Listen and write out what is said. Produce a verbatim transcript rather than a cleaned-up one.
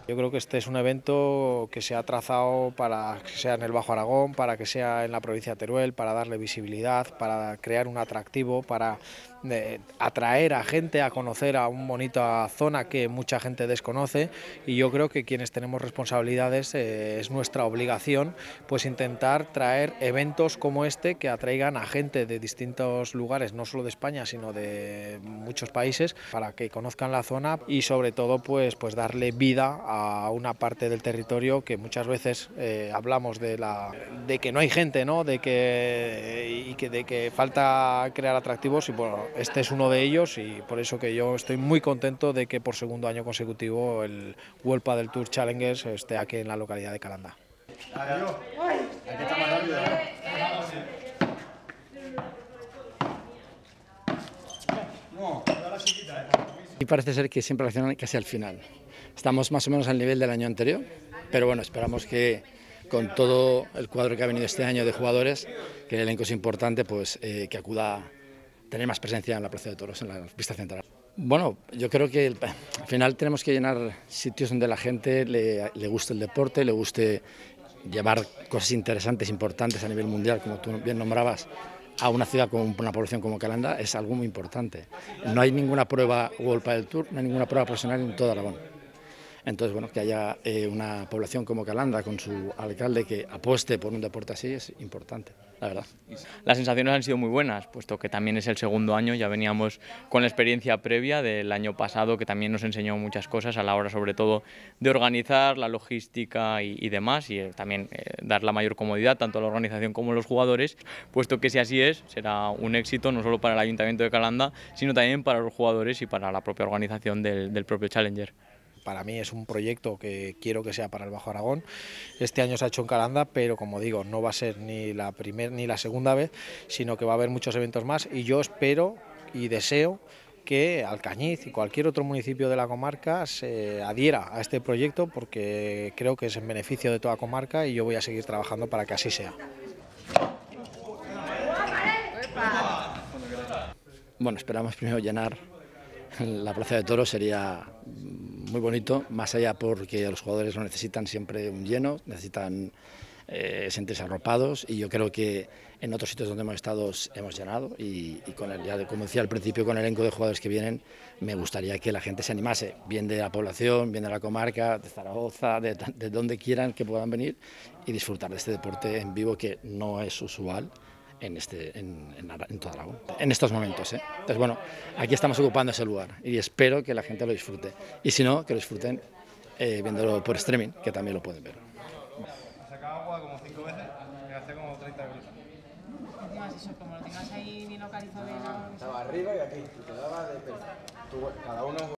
Yo creo que este es un evento que se ha trazado para que sea en el Bajo Aragón, para que sea en la provincia de Teruel, para darle visibilidad, para crear un atractivo, para eh, atraer a gente a conocer a una bonita zona que mucha gente desconoce, y yo creo que quienes tenemos responsabilidades eh, es nuestra obligación pues intentar traer eventos como este que atraigan a gente de distintos lugares, no solo de España sino de muchos países, para que conozcan la zona y sobre todo pues, pues darle vida a una parte del territorio que muchas veces eh, hablamos de, la, de que no hay gente, ¿no? de, que, y que, de que falta crear atractivos, y bueno, este es uno de ellos, y por eso que yo estoy muy contento de que por segundo año consecutivo el World Padel Tour Challengers esté aquí en la localidad de Calanda. Y parece ser que siempre reaccionan casi al final. Estamos más o menos al nivel del año anterior, pero bueno, esperamos que con todo el cuadro que ha venido este año de jugadores, que el elenco es importante, pues eh, que acuda a tener más presencia en la Plaza de Toros, en la pista central. Bueno, yo creo que el, al final tenemos que llenar sitios donde la gente le, le guste el deporte, le guste llevar cosas interesantes, importantes a nivel mundial, como tú bien nombrabas, a una ciudad con una población como Calanda, es algo muy importante. No hay ninguna prueba World Padel Tour, no hay ninguna prueba profesional en todo Aragón. Entonces, bueno, que haya eh, una población como Calanda, con su alcalde, que apueste por un deporte así, es importante, la verdad. Las sensaciones han sido muy buenas, puesto que también es el segundo año, ya veníamos con la experiencia previa del año pasado, que también nos enseñó muchas cosas a la hora, sobre todo, de organizar la logística y, y demás, y eh, también eh, dar la mayor comodidad tanto a la organización como a los jugadores, puesto que si así es, será un éxito no solo para el Ayuntamiento de Calanda, sino también para los jugadores y para la propia organización del, del propio Challenger. Para mí es un proyecto que quiero que sea para el Bajo Aragón. Este año se ha hecho en Calanda, pero como digo, no va a ser ni la primera ni la segunda vez, sino que va a haber muchos eventos más, y yo espero y deseo que Alcañiz y cualquier otro municipio de la comarca se adhiera a este proyecto, porque creo que es en beneficio de toda la comarca, y yo voy a seguir trabajando para que así sea. Bueno, esperamos primero llenar la Plaza de Toros, sería muy bonito, más allá porque los jugadores lo necesitan siempre un lleno, necesitan eh, sentirse arropados, y yo creo que en otros sitios donde hemos estado hemos llenado, y, y con el, ya como decía al principio, con el elenco de jugadores que vienen, me gustaría que la gente se animase, bien de la población, bien de la comarca, de Zaragoza, de, de donde quieran que puedan venir y disfrutar de este deporte en vivo que no es usual en, este, en, en, en todo Aragón, en estos momentos, ¿eh? Entonces, bueno, aquí estamos ocupando ese lugar y espero que la gente lo disfrute, y si no, que lo disfruten eh, viéndolo por streaming, que también lo pueden ver. Ha sacado agua como cinco veces, que hace como treinta minutos. Encima eso, como lo tengas ahí bien localizado bien. Estaba arriba y aquí, y te daba de... Cada uno